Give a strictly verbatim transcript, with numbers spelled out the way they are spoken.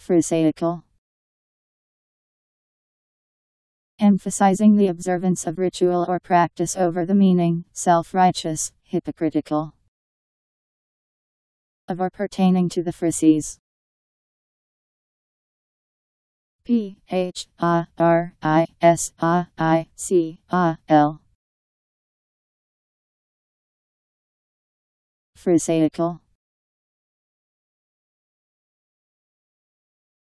Pharisaical. Emphasizing the observance of ritual or practice over the meaning, self-righteous, hypocritical. Of or pertaining to the Pharisees. P H A R I S A I C A L. Pharisaical.